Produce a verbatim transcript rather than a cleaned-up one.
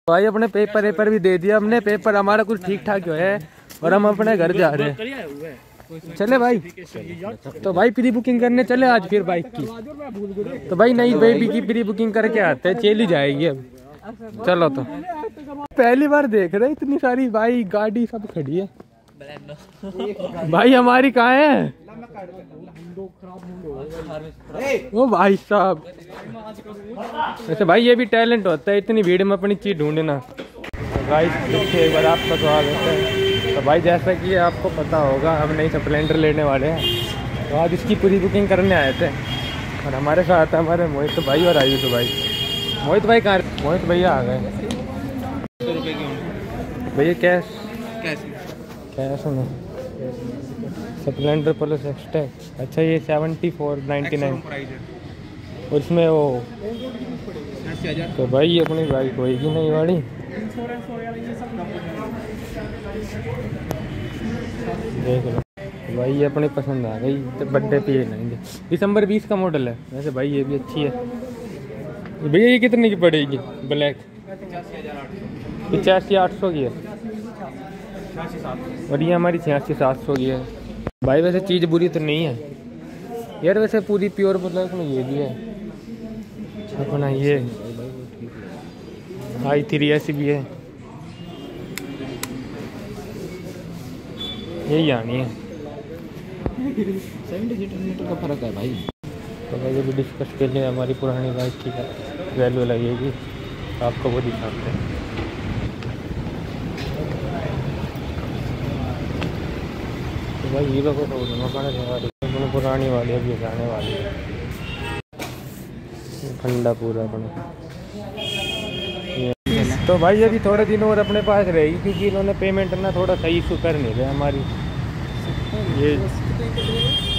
भाई अपने paper paper भी दे दिया हमने, पेपर हमारा कुछ ठीक ठाक जो है और हम अपने घर जा रहे हैं। चले भाई, तो भाई प्री बुकिंग करने चले आज फिर बाइक की। तो भाई नई बेबी की प्री बुकिंग करके आते हैं, चली जाएगी अब। चलो तो पहली बार देख रहे इतनी सारी बाइक गाड़ी सब खड़ी है। भाई हमारी कहाँ है? ओ भाई साहब, वैसे भाई ये भी टैलेंट होता है इतनी भीड़ में अपनी चीज ढूंढना। गाइस देखिए एक बार आपका स्वागत है। तो भाई जैसा कि आपको पता होगा हम नई स्प्लेंडर लेने वाले हैं, तो आज इसकी पूरी बुकिंग करने आए थे। और हमारे साथ हमारे मोहित भाई और आयुष भाई। मोहित भाई कहाँ? मोहित भैया आ गए। सौ रुपये की भैया कैश कैश में स्प्लेंडर प्लस एक्स्ट्रा। अच्छा ये सेवेंटी फोर नाइन्टी नाइन और इसमें वो। तो भाई अपनी बाइक होएगी नहीं वाली। देख लो भाई ये अपनी पसंद आ गई, तो बर्थडे पे ये लेंगे। दिसंबर बीस का मॉडल है वैसे भाई, ये भी अच्छी है। भैया ये कितने की पड़ेगी? ब्लैक पचासी आठ सौ की है और ये हमारी छियासी सात सौ की है। भाई वैसे चीज़ बुरी तो नहीं है यार, वैसे पूरी प्योर ब्लैक में ये भी है अपना। ये आई थ्री ऐसी भी है, यही आनी है। सेवेंटी सीटर मीटर का फर्क है भाई। तो भाई ये भी डिस्कस के लिए हमारी पुरानी बाइक की वैल्यू लगेगी, तो आपको वो दिखाते हैं। तो भाई हीरो को तो पुरानी वाली अभी जाने वाली है। ठंडा पूरा अपना। तो भाई अभी थोड़े दिन और अपने पास रहेगी, क्योंकि इन्होंने पेमेंट ना थोड़ा सही इशू कर नहीं रहे हमारी। ये